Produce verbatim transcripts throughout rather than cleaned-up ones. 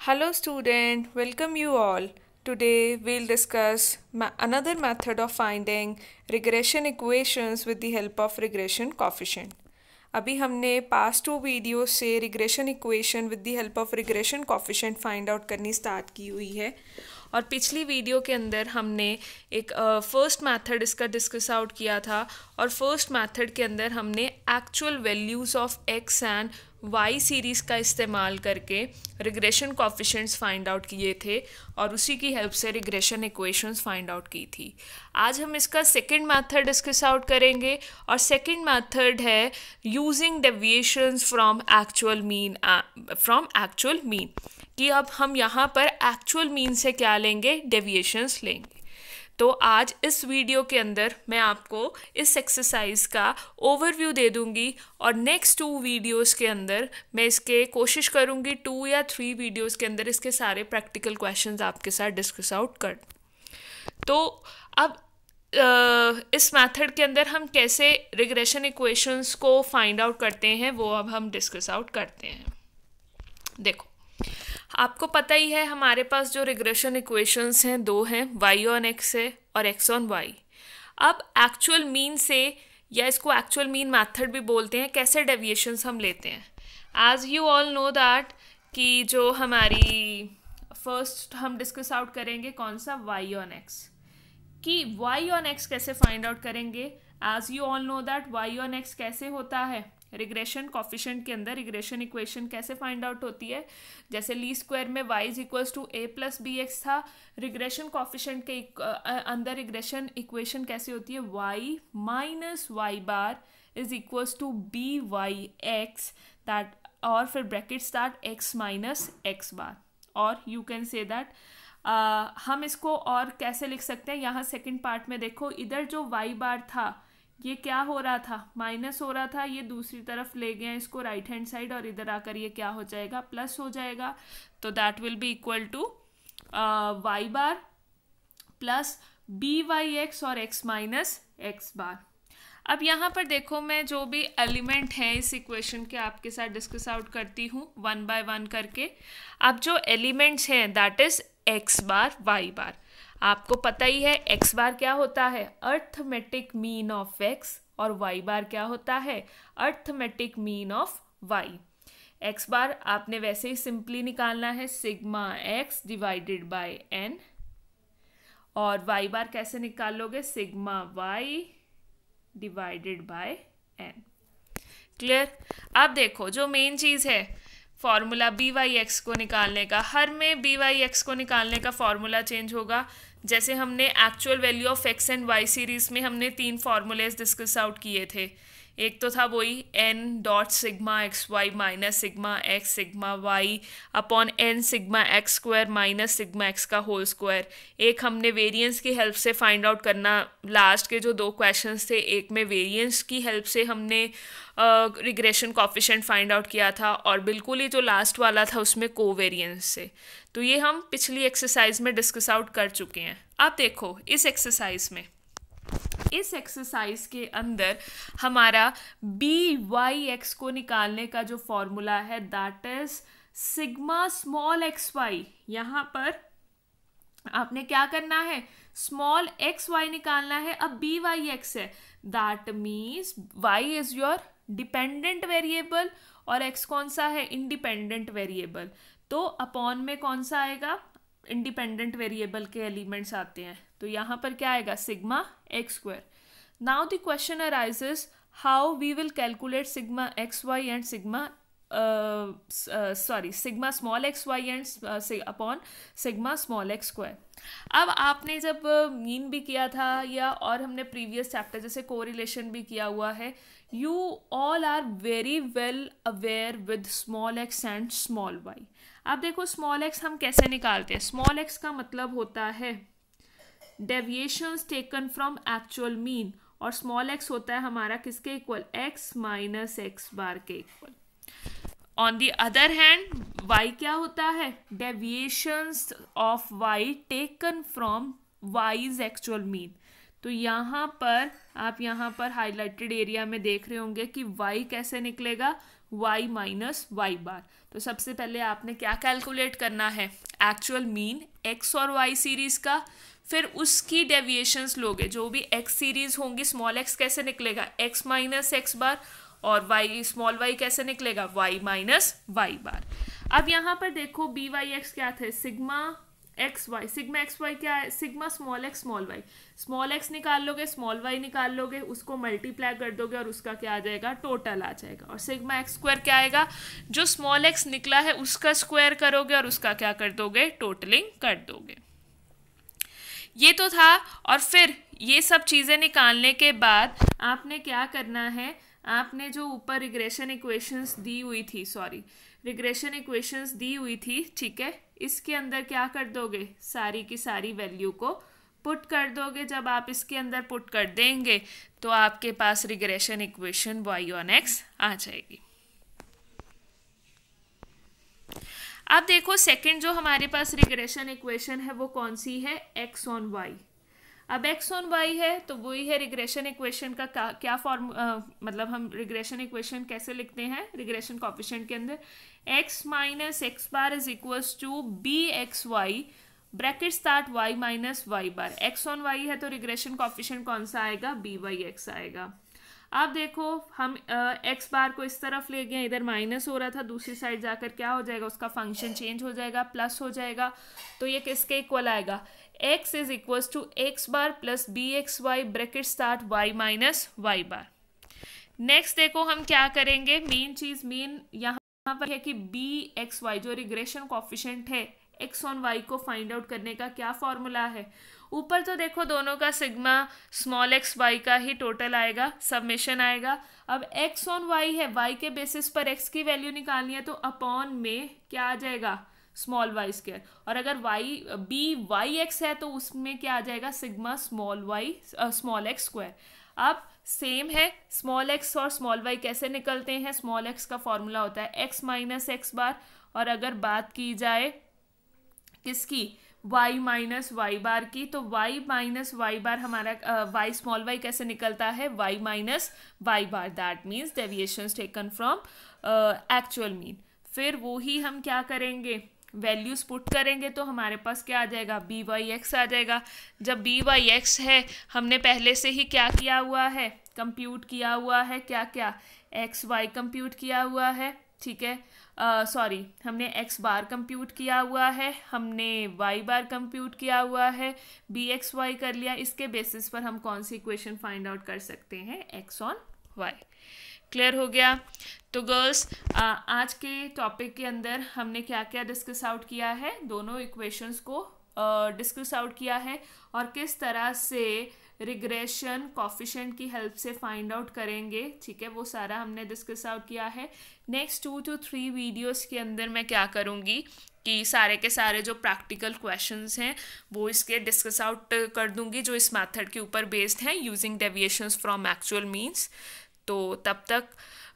Hello student, welcome you all. Today we'll discuss ma- another method of finding regression equations with the help of regression coefficient. अभी हमने past two video से regression equation with the help of regression coefficient find out करनी start की हुई है और पिछली video के अंदर हमने एक फर्स्ट uh, मेथड इसका डिस्कस आउट किया था और फर्स्ट मेथड के अंदर हमने actual values of X and Y series का इस्तेमाल करके रिग्रेशन कॉफिशेंट्स फाइंड आउट किए थे और उसी की हेल्प से रिग्रेशन इक्वेशंस फाइंड आउट की थी। आज हम इसका सेकंड मेथड डिस्कस आउट करेंगे और सेकंड मेथड है using deviations from actual mean from actual mean कि अब हम यहाँ पर एक्चुअल मीन से क्या लेंगे, डेविएशंस लेंगे। तो आज इस वीडियो के अंदर मैं आपको इस एक्सरसाइज का ओवरव्यू दे दूंगी और नेक्स्ट टू वीडियोस के अंदर मैं इसके कोशिश करूंगी टू या थ्री वीडियोस के अंदर इसके सारे प्रैक्टिकल क्वेश्चंस आपके साथ डिस्कस आउट कर। तो अब इस मेथड के अंदर हम कैसे रिग्रेशन इक्वेशंस को फाइंड आउट करते हैं वो अब हम डिस्कस आउट करते हैं। देखो, आपको पता ही है हमारे पास जो रिग्रेशन इक्वेशंस हैं दो हैं, y ऑन x है और x ऑन y। अब एक्चुअल मीन से, या इसको एक्चुअल मीन मेथड भी बोलते हैं, कैसे डेविएशंस हम लेते हैं। As you all know that कि जो हमारी फर्स्ट हम डिस्कस आउट करेंगे कौन सा, y ऑन x, कि y ऑन x कैसे फाइंड आउट करेंगे। As you all know that y on x कैसे होता है, रिग्रेशन कॉफिशेंट के अंदर रिग्रेशन इक्वेशन कैसे फाइंड आउट होती है। जैसे ली स्क्वायर में y is equals to A plus B X था, रिग्रेशन कॉफिशेंट के अंदर रिग्रेशन इक्वेशन कैसे होती है, y minus Y bar is equals to B Y X that, और फिर brackets that x minus X bar. और यू कैन से दैट हम इसको और कैसे लिख सकते हैं, यहाँ सेकेंड पार्ट में देखो, इधर जो y बार था ये क्या हो रहा था, माइनस हो रहा था, ये दूसरी तरफ ले गए इसको राइट हैंड साइड और इधर आकर ये क्या हो जाएगा, प्लस हो जाएगा। तो that will be equal to Y bar plus B Y X और एक्स माइनस एक्स बार। अब यहाँ पर देखो, मैं जो भी एलिमेंट हैं इस इक्वेशन के आपके साथ डिस्कस आउट करती हूँ वन बाय वन करके। अब जो एलिमेंट्स हैं that is X bar Y bar. आपको पता ही है x बार क्या होता है, अर्थमेटिक मीन ऑफ x, और y बार क्या होता है, arithmetic mean of y। x bar आपने वैसे ही सिंपली निकालना है sigma x divided by n, और y बार कैसे निकालोगे, sigma y divided by n। Clear. अब देखो, जो मेन चीज़ है फॉर्मूला बी वाई एक्स को निकालने का, हर में बी वाई एक्स को निकालने का फॉर्मूला चेंज होगा। जैसे हमने actual value of X and Y series में हमने तीन फॉर्मूलेज डिस्कस आउट किए थे। एक तो था वही N dot sigma X Y minus sigma X sigma Y upon N sigma X square minus sigma X का होल स्क्वायर। एक हमने वेरिएंस की हेल्प से फाइंड आउट करना, लास्ट के जो दो क्वेश्चंस थे एक में वेरिएंस की हेल्प से हमने रिग्रेशन कॉफिशेंट फाइंड आउट किया था, और बिल्कुल ही जो लास्ट वाला था उसमें कोवेरिएंस से। तो ये हम पिछली एक्सरसाइज में डिस्कस आउट कर चुके हैं। अब देखो, इस एक्सरसाइज में इस एक्सरसाइज के अंदर हमारा बी वाई एक्स को निकालने का जो फॉर्मूला है that is sigma small X Y. यहाँ पर आपने क्या करना है, स्मॉल एक्स वाई निकालना है। अब बी वाई एक्स है, that means Y is your dependent variable और एक्स कौन सा है, इंडिपेंडेंट वेरिएबल। तो अपॉन में कौन सा आएगा, इंडिपेंडेंट वेरिएबल के एलिमेंट्स आते हैं। तो यहाँ पर क्या आएगा, sigma X square. Now the question arises how we will calculate sigma X Y and sigma sorry sigma small X Y and upon sigma small x square. अब आपने जब मीन uh, भी किया था, या और हमने प्रीवियस चैप्टर जैसे कोरिलेशन भी किया हुआ है, you all are very well aware with small X and small Y. अब देखो, स्मॉल एक्स हम कैसे निकालते हैं, स्मॉल एक्स का मतलब होता है deviations taken from actual mean, और स्मॉल एक्स होता है हमारा किसके इक्वल, एक्स माइनस एक्स बार के इक्वल। On the other hand y क्या होता है, deviations of y taken from y's actual mean. तो यहाँ पर आप यहाँ पर हाईलाइटेड एरिया में देख रहे होंगे कि y कैसे निकलेगा, वाई माइनस वाई बार। तो सबसे पहले आपने क्या कैलकुलेट करना है, एक्चुअल मीन एक्स और वाई सीरीज़ का, फिर उसकी डेविएशंस लोगे, जो भी एक्स सीरीज़ होंगी स्मॉल एक्स कैसे निकलेगा, एक्स माइनस एक्स बार, और वाई स्मॉल वाई कैसे निकलेगा, वाई माइनस वाई बार। अब यहाँ पर देखो बी वाई एक्स क्या थे, sigma X Y, sigma X Y क्या है, sigma small X small Y, small X निकाल लोगे स्मॉल वाई निकाल लोगे, उसको मल्टीप्लाई कर दोगे और उसका क्या आ जाएगा, टोटल आ जाएगा। और सिग्मा एक्स स्क्वायर क्या आएगा, जो स्मॉल एक्स निकला है उसका स्क्वायर करोगे और उसका क्या कर दोगे, टोटलिंग कर दोगे। ये तो था। और फिर ये सब चीज़ें निकालने के बाद आपने क्या करना है, आपने जो ऊपर रिग्रेशन इक्वेशंस दी हुई थी, सॉरी रिग्रेशन इक्वेशंस दी हुई थी, ठीक है, इसके अंदर क्या कर दोगे, सारी की सारी वैल्यू को पुट कर दोगे। जब आप इसके अंदर पुट कर देंगे तो आपके पास regression equation Y on X आ जाएगी। अब देखो सेकंड जो हमारे पास रिग्रेशन इक्वेशन है वो कौन सी है, एक्स ऑन वाई। अब एक्स ऑन वाई है तो वही है रिग्रेशन इक्वेशन का क्या, क्या फॉर्म आ, मतलब हम रिग्रेशन इक्वेशन कैसे लिखते हैं रिग्रेशन कोएफिशिएंट के अंदर, X minus X bar is equals to B X Y bracket start Y minus Y bar. X on Y है तो रिग्रेशन कोएफिशिएंट कौन सा आएगा, बी वाई एक्स आएगा। अब देखो हम एक्स बार को इस तरफ ले गए, इधर माइनस हो रहा था, दूसरी साइड जाकर क्या हो जाएगा, उसका फंक्शन चेंज हो जाएगा, प्लस हो जाएगा। तो ये किसके इक्वल आएगा, x is equal to X bar plus B X Y bracket start y minus Y bar. Next देखो हम क्या करेंगे, मेन चीज मेन यहाँ पर है कि बी एक्स वाई जो रिग्रेशन कोएफिशिएंट है x ऑन y को फाइंड आउट करने का क्या फॉर्मूला है। ऊपर तो देखो दोनों का सिग्मा स्मॉल एक्स वाई का ही टोटल आएगा, सबमिशन आएगा। अब x ऑन y है, y के बेसिस पर x की वैल्यू निकालनी है तो अपॉन में क्या आ जाएगा, स्मॉल वाई स्क्वायर। और अगर वाई बी वाई एक्स है तो उसमें क्या आ जाएगा, sigma small Y small x square. अब सेम है, स्मॉल एक्स और स्मॉल वाई कैसे निकलते हैं, स्मॉल एक्स का फॉर्मूला होता है एक्स माइनस एक्स बार, और अगर बात की जाए किसकी, y माइनस वाई बार की, तो y माइनस वाई बार हमारा y स्मॉल y कैसे निकलता है, y minus Y bar, that means deviations taken from actual mean. फिर वो ही हम क्या करेंगे, वैल्यूज पुट करेंगे तो हमारे पास क्या आ जाएगा, बी वाई एक्स आ जाएगा। जब बी वाई एक्स है हमने पहले से ही क्या किया हुआ है, कंप्यूट किया हुआ है, क्या क्या एक्स वाई कंप्यूट किया हुआ है, ठीक है, सॉरी uh, हमने x बार कंप्यूट किया हुआ है, हमने y बार कंप्यूट किया हुआ है, बी एक्स वाई कर लिया। इसके बेसिस पर हम कौन सी इक्वेशन फाइंड आउट कर सकते हैं, x ऑन y। क्लियर हो गया। तो गर्ल्स uh, आज के टॉपिक के अंदर हमने क्या क्या डिस्कस आउट किया है, दोनों इक्वेशंस को डिस्कस uh, आउट किया है, और किस तरह से रिग्रेशन कोएफिशिएंट की हेल्प से फाइंड आउट करेंगे, ठीक है, वो सारा हमने डिस्कस आउट किया है। Next two to three videos के अंदर मैं क्या करूँगी कि सारे के सारे जो प्रैक्टिकल क्वेश्चंस हैं वो इसके डिस्कस आउट कर दूँगी, जो इस मेथड के ऊपर बेस्ड हैं, using deviations from actual means. तो तब तक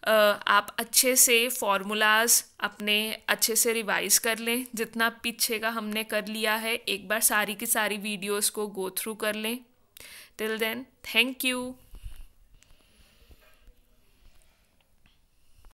आप अच्छे से फॉर्मूलाज अपने अच्छे से रिवाइज कर लें, जितना पीछे का हमने कर लिया है एक बार सारी की सारी वीडियोस को गो थ्रू कर लें। Till then, thank you.